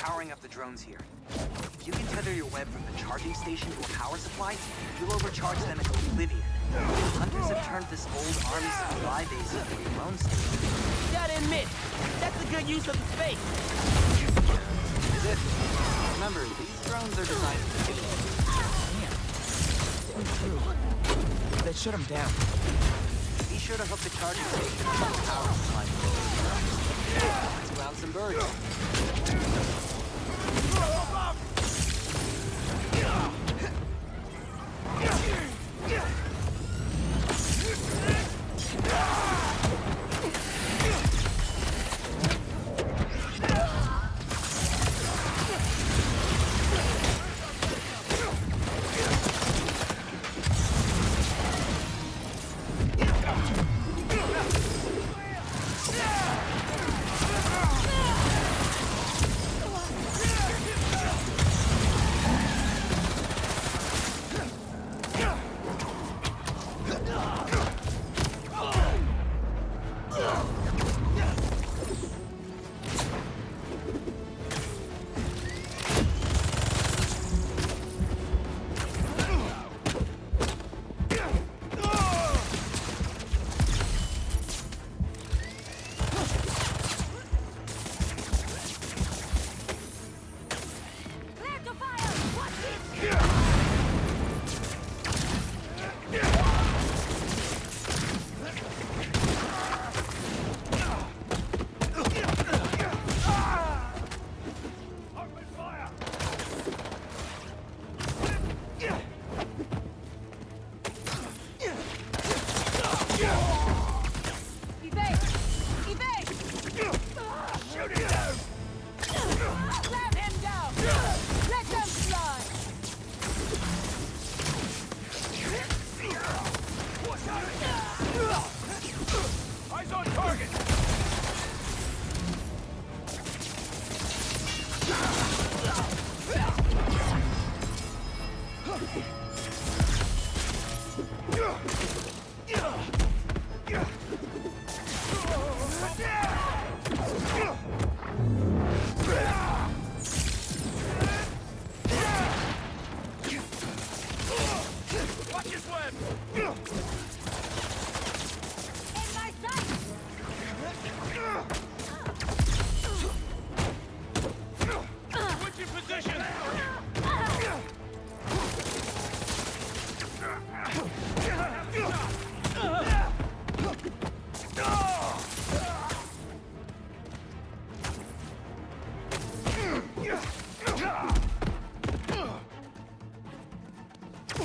powering up the drones here. If you can tether your web from the charging station to a power supply, you'll overcharge them into oblivion. Hunters have turned this old army supply base into a drone station. Gotta admit, that's a good use of the space. Is it? Remember, these drones are designed to kill. Damn. Let's shut them down. Be sure to hook the charging station up to the power supply. Let's ground some birds.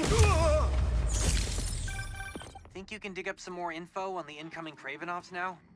Think you can dig up some more info on the incoming Kravenoffs now?